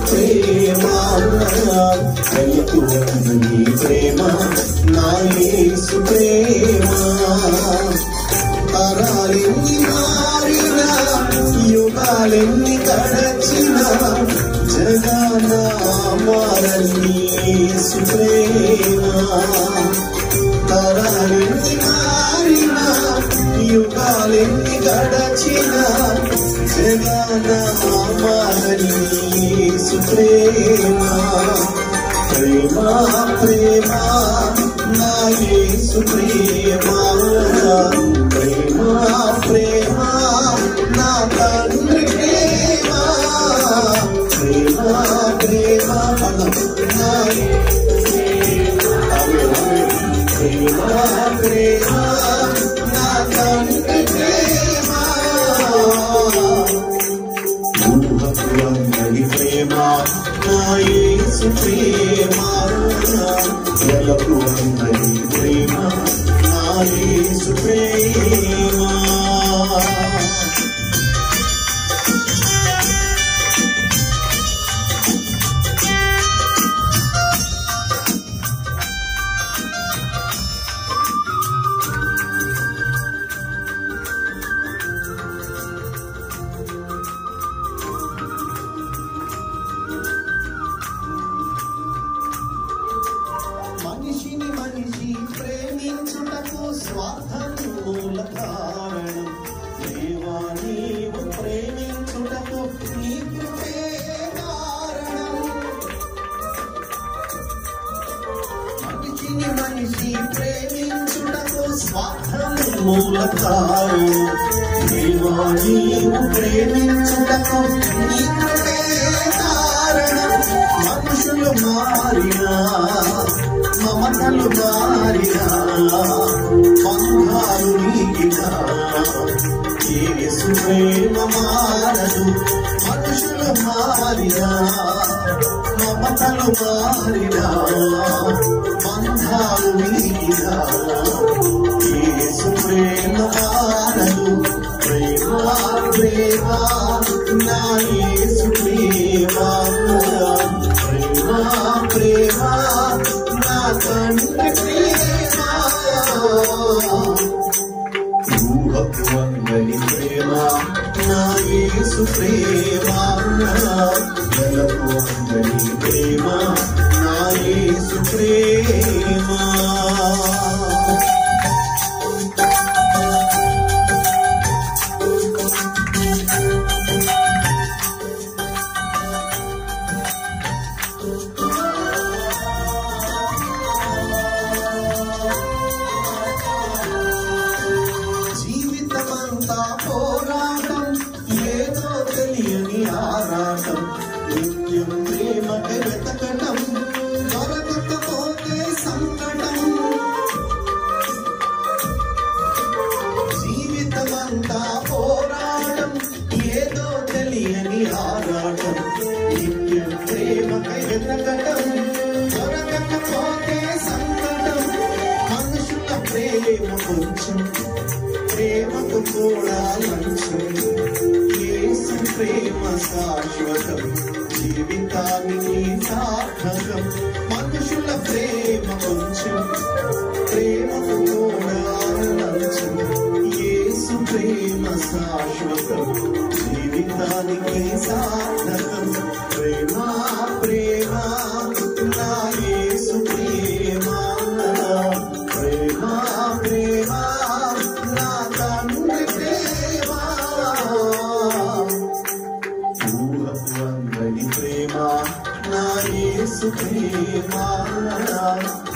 ప్రేమ ఎలకు వందని ప్రేమ నా యేసు ప్రేమ తరాలెన్ని మారినా యుగాలెన్ని గడచినా జగన మారని యేసు ప్రేమ తరాలెన్ని మారినా యుగాలెన్ని గడచినా జగన మారని యేసు ప్రేమ ప్రేమ ప్రేమ నా యేసు ప్రేమ ప్రేమ ప్రేమ నా తండ్రి ప్రేమ ప్రేమ ప్రేమ నా ప్రేమ ప్రేమ నా తండ్రి ప్రేమ ఊహకులందరి ప్రేమ నా యేసు ప్రేమ ఎలకు అందరి ప్రేమ నా యేసు ప్రేమ మనిషిని మనిషి ప్రేమించుటకు స్వార్థం మూల కారణం దేవా నీవు ప్రేమించుటకు నీ కృపే కారణం మనిషిని మనిషి ప్రేమించుటకు స్వార్థం మూల కారణం దేవా నీవు ప్రేమించుటకు నీ కృపే కారణం మనుషులు మారినా మమతలు మారినా బంధాలు నీగినా యేసు ప్రేమ మారదు మనుషులు మారినా మమతలు మారినా బంధాలు నీగినా యేసు ప్రేమ మారదు ప్రేమ ప్రేమ నా యేసు ప్రేమ ప్రేమ ప్రేమ నా తండ్రి ప్రేమ ఊహకు వందని ప్రేమ నా యేసు ప్రేమ ఎలకు వందని ప్రేమ నా యేసు ప్రేమ జీవితమంతా పోరాటం ఏదో తెలియని ఆరాటం నిత్యం ప్రేమకి వెతకటం దొరకకపోతే సంకటం జీవితమంతా పోరాటం ఏదో తెలియని ఆరాటం నిత్యం ప్రేమకి వెతకటం దొరకకపోతే సంకటం మనుషుల ప్రేమ కొంచెం ప్రేమకు కూడా లంచం యేసు ప్రేమ శాశ్వతం జీవితానికి సార్థకం మనుషుల ప్రేమ కొంచెం ప్రేమకు కూడా లంచం యేసు ప్రేమ శాశ్వతం జీవితానికి సార్థకం ప్రేమ ప్రేమ నా యేసు ప్రేమ ప్రేమ ప్రేమ నా తండ్రి ప్రేమ ఊహకు అందరి ప్రేమ నా యేసు ప్రేమ